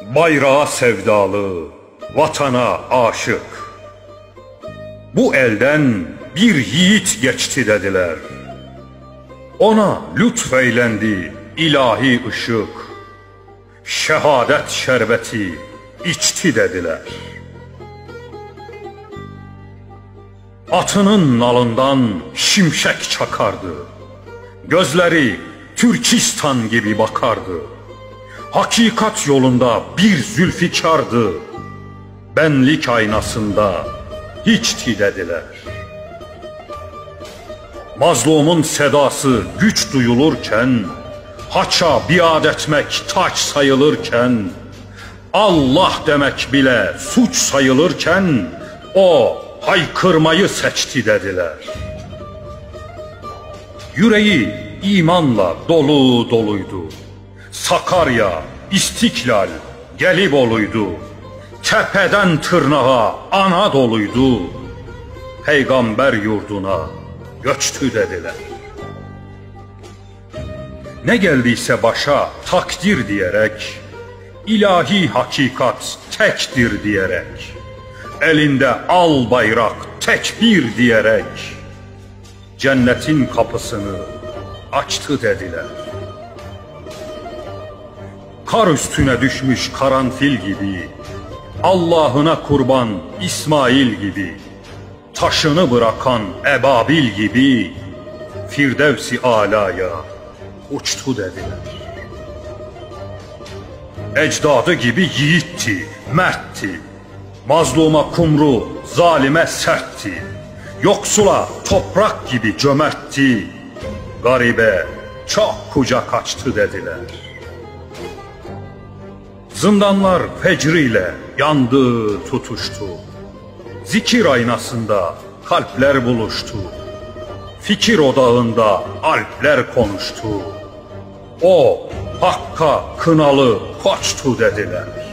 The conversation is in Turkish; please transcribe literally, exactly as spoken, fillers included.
Bayrağa sevdalı, vatana aşık. Bu elden bir yiğit geçti dediler. Ona lütfeylendi ilahi ışık. Şehadet şerbeti içti dediler. Atının nalından şimşek çakardı. Gözleri Türkistan gibi bakardı. Hakikat yolunda bir zülfikardı. Benlik aynasında hiçti dediler. Mazlumun sedası güç duyulurken, haça biat etmek taç sayılırken, Allah demek bile suç sayılırken, o haykırmayı seçti dediler. Yüreği imanla dolu doluydu. Sakarya, İstiklal, Gelibolu'ydu. Tepeden tırnağa Anadolu'ydu. Peygamber yurduna göçtü dediler. Ne geldiyse başa takdir diyerek, ilahi hakikat tektir diyerek, elinde al bayrak tekbir diyerek, cennetin kapısını açtı dediler. Kar üstüne düşmüş karanfil gibi, Allah'ına kurban İsmail gibi, taşını bırakan ebabil gibi, Firdevs-i alaya uçtu dediler. Ecdadı gibi yiğitti, mertti, mazluma kumru, zalime sertti, yoksula toprak gibi cömertti, garibe çok kucak açtı dediler. Zindanlar fecriyle yandı, tutuştu. Zikir aynasında kalpler buluştu. Fikir odağında alpler konuştu. O Hakk'a kınalı koçtu dediler.